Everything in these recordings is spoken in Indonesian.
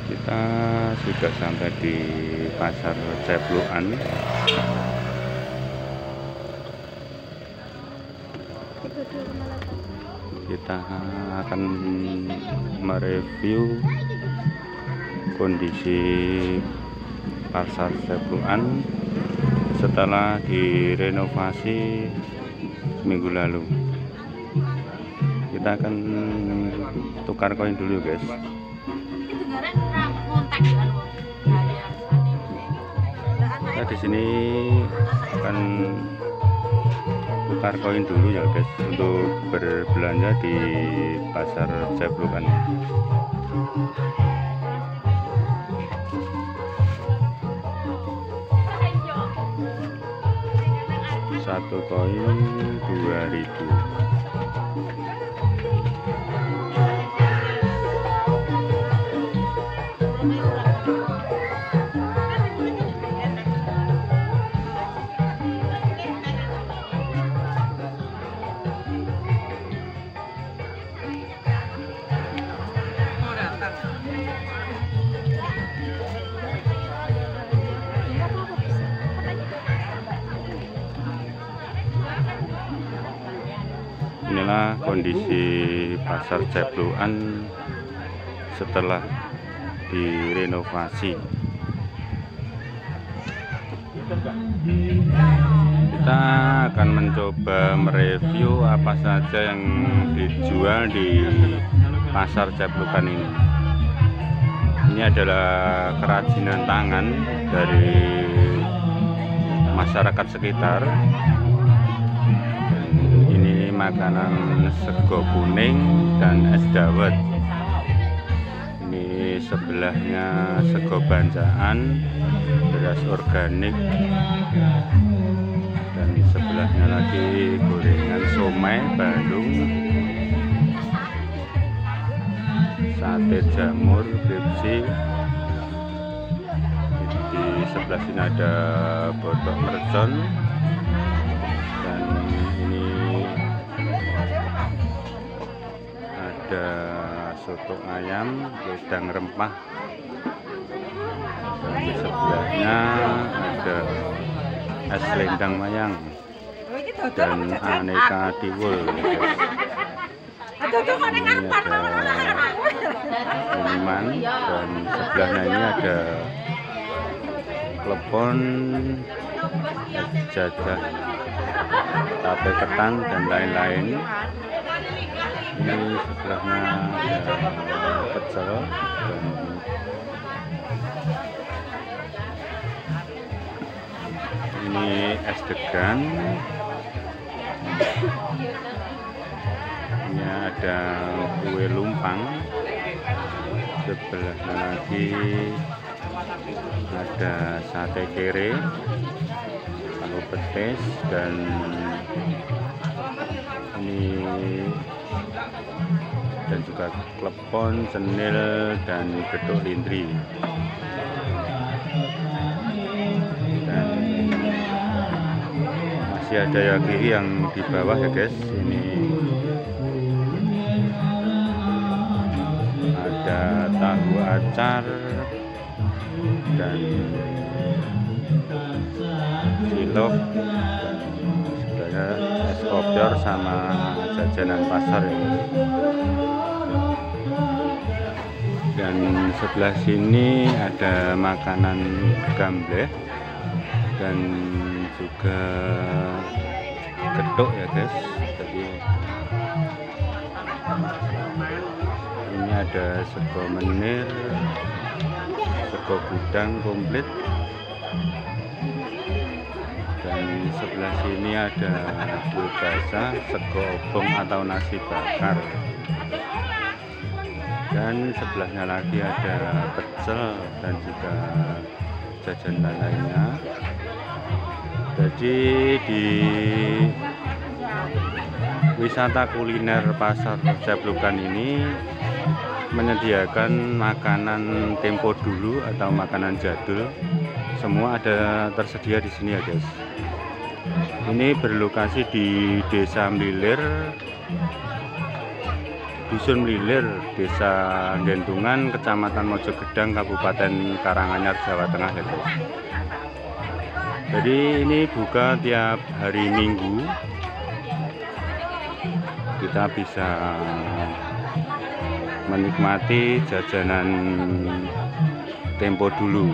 Kita sudah sampai di Pasar Ceplukan. Kita akan mereview kondisi Pasar Ceplukan setelah direnovasi seminggu lalu. Kita akan tukar koin dulu, guys. Kita di sini akan tukar koin dulu ya, guys, untuk berbelanja di Pasar Ceplukan. Satu koin 2.000. Inilah kondisi Pasar Ceplukan setelah direnovasi. Kita akan mencoba mereview apa saja yang dijual di Pasar Ceplukan ini. Ini adalah kerajinan tangan dari masyarakat sekitar. Makanan sego kuning dan es dawet. Ini sebelahnya sego bancaan, beras organik, dan sebelahnya lagi gorengan somai Bandung, sate jamur, kripsi. Di sebelah sini ada botok mercon, dan ini ada soto ayam, wedang rempah, dan di sebelahnya ada es selendang mayang dan aneka tiwul. Ini ada minuman, dan sebelahnya ini ada klepon, es jajah, tape ketan, dan lain-lain. Ini sebelahnya ada pecel, dan ini es degan. Ini ada kue lumpang. Sebelahnya lagi ada sate kere, tahu petis, dan ini dan juga klepon, cenil, dan gedok lindri. Dan masih ada lagi yang di bawah ya, guys. Ini ada tahu acar dan cilok, sebenarnya es kopior sama jajanan pasar ya, guys. Dan sebelah sini ada makanan gambleh dan juga gedok ya, guys. Jadi ini ada sego menir, sego gudang komplit, dan sebelah sini ada kue basah, sego obong atau nasi bakar, dan sebelahnya lagi ada pecel dan juga jajanan lainnya. Jadi di wisata kuliner Pasar Ceplukan ini menyediakan makanan tempo dulu atau makanan jadul. Semua ada tersedia di sini ya, guys. Ini berlokasi di Desa Mlilir, Dusun Mlilir, Desa Gentungan, Kecamatan Mojogedang, Kabupaten Karanganyar, Jawa Tengah ya guys. Jadi ini buka tiap hari Minggu. Kita bisa menikmati jajanan tempo dulu.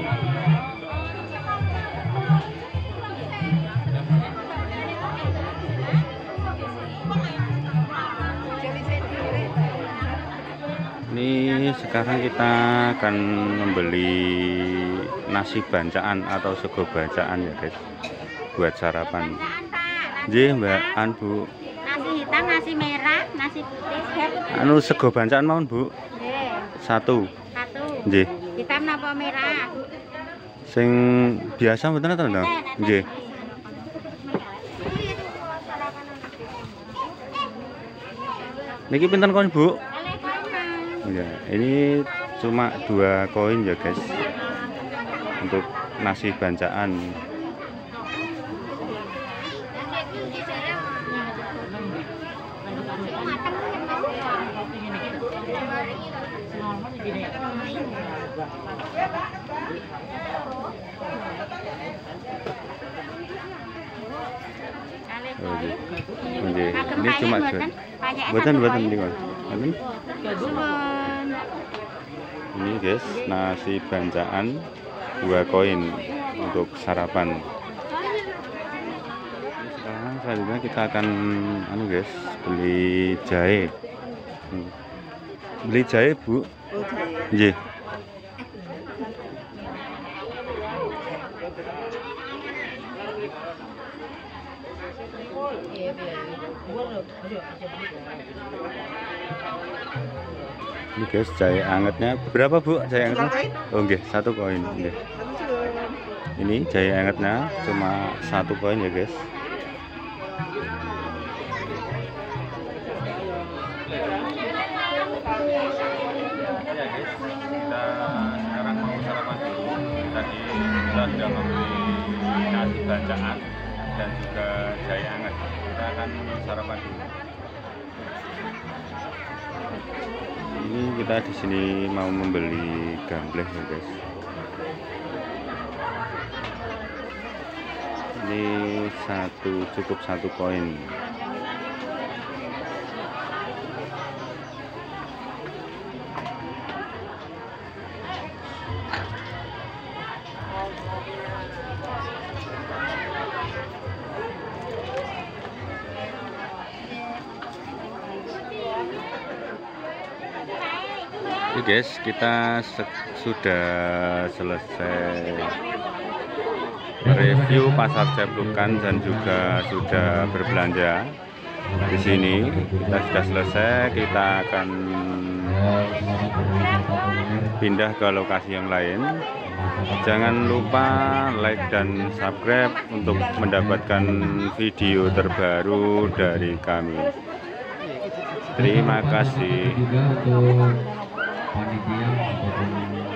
Ini sekarang kita akan membeli nasi bancaan atau sego bancaan ya guys, buat sarapan. Nggih Mbak An Bu. Nasi hitam, nasi merah, nasi putih. Anu sego bancaan mawon Bu. Nggih. Satu. Nggih. Hitam napa merah? Sing biasa mboten to, Ndang? Nggih. Niki pinten koin Bu? Ya, ini cuma 2 koin ya guys untuk nasi bancaan. Ini cuma buatan ini guys, nasi bancaan 2 koin untuk sarapan. Sekarang selanjutnya kita akan guys, beli jahe. Beli jahe Bu. Nggih. Ini guys, jahe angetnya berapa Bu? Jahe angetnya? Oh nggih, 1 koin. Nggih. Ini jahe angetnya cuma 1 koin ya guys. Kita sekarang mau sarapan dulu. Tadi kita sudah membeli nasi bancaan dan juga jahe anget. Kita akan sarapan dulu. Ini kita di sini mau membeli gambleh ya guys. Ini cukup 1 koin. Oke guys, kita sudah selesai review pasar Ceplukan dan juga sudah berbelanja di sini. Kita sudah selesai, kita akan pindah ke lokasi yang lain. Jangan lupa like dan subscribe untuk mendapatkan video terbaru dari kami. Terima kasih.